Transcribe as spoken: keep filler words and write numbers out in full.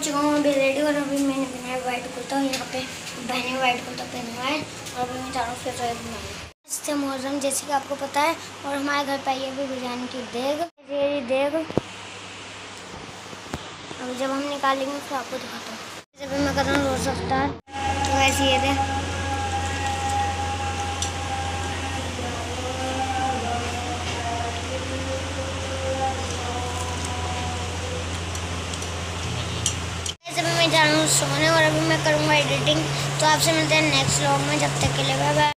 चुका हूँ अभी रेडी और अभी मैंने पहना है वाइट कुर्ता। यहाँ पे बहने वाइट कुर्ता पहना हुआ है और अभी मैं जा रहा हूँ फिर इससे मुहर्रम जैसे कि आपको पता है। और हमारे घर पे आई है अभी बिरयानी की देग, ये देग अभी जब हम निकालेंगे तो आपको दिखाता हूँ। जब मैं कर रहा हूँ रोज़ अफ्तार तो ऐसे ये दे मैं जा रहा हूँ सोने और अभी मैं करूँगा एडिटिंग। तो आपसे मिलते हैं नेक्स्ट व्लॉग में, जब तक के लिए बाय बाय।